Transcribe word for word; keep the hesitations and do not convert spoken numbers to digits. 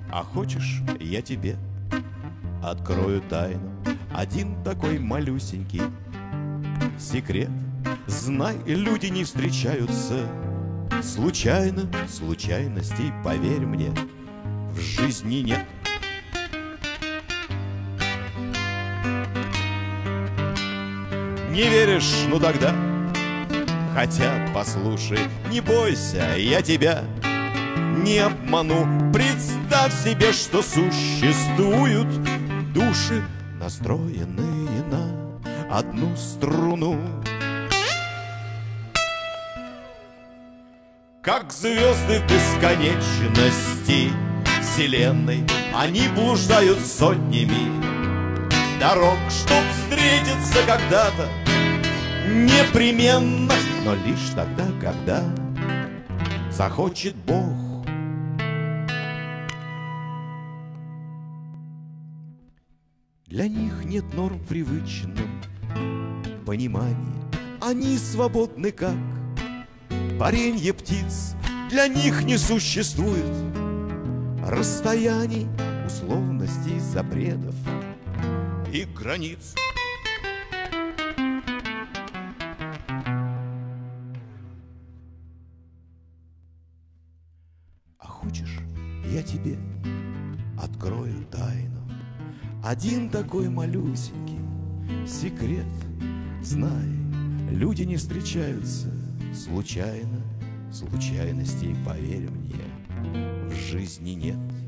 А хочешь, я тебе открою тайну, один такой малюсенький секрет. Знай, люди не встречаются случайно, случайностей, поверь мне, в жизни нет. Не веришь? Ну тогда, хотя послушай, не бойся, я тебя не обману. Представь себе, что существуют души, настроенные на одну струну. Как звезды в бесконечности вселенной, они блуждают сотнями дорог, чтоб встретиться когда-то непременно, но лишь тогда, когда захочет Бог. Для них нет норм в привычном понимании, они свободны, как паренье птиц. Для них не существует расстояний, условностей, запретов и границ. А хочешь, я тебе открою тайну, один такой малюсенький секрет. Знай, люди не встречаются случайно, случайностей, поверь мне, в жизни нет.